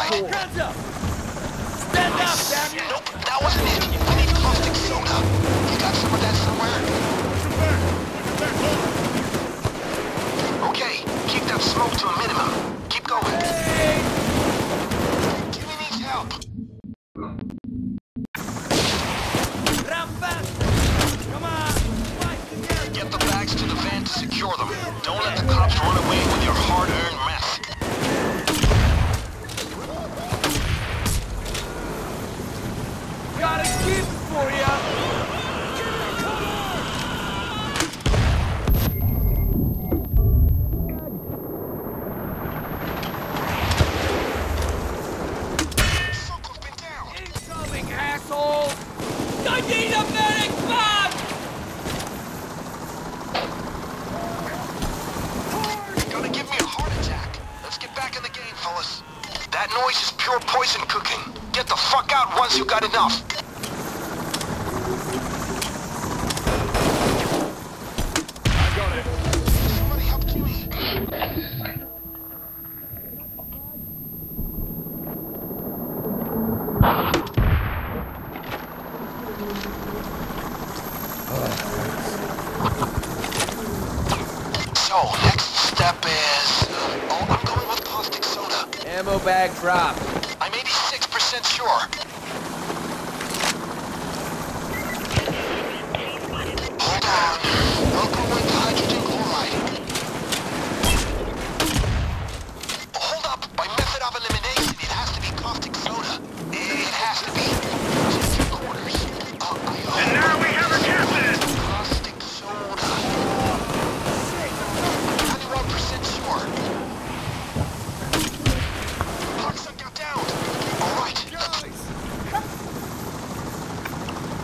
for? Hands up! Stand up, damn you! Nope, that wasn't it. We need caustic soda. You got some of that somewhere? Okay, keep that smoke to a minimum. Keep going. Hey! Jimmy needs help. Round fast! Come on! Fight together! Get the bags to the van to secure them. Don't let the cops run away with your hard-earned mess. Got a gift for ya! Soko's been down. Incoming, asshole! I need a medic, Bob! Gonna give me a heart attack. Let's get back in the game, fellas. That noise is pure poison cooking. Get the fuck out once you got enough. I got it. Somebody help Jimmy. So, next step is... Oh, I'm going with caustic soda. Ammo bag dropped. I'm 86% sure.